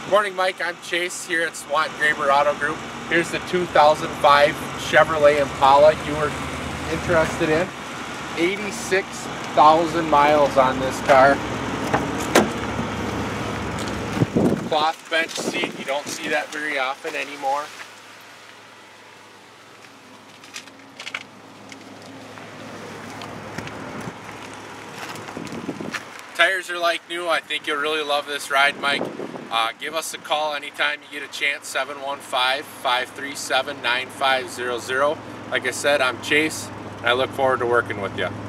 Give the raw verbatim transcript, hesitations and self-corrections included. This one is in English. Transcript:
Morning, Mike. I'm Chase here at Swanton Graber Auto Group. Here's the two thousand five Chevrolet Impala you were interested in. eighty-six thousand miles on this car. Cloth bench seat. You don't see that very often anymore. Tires are like new. I think you'll really love this ride, Mike. Uh, give us a call anytime you get a chance, seven one five, five three seven, nine five zero zero. Like I said, I'm Chase, and I look forward to working with you.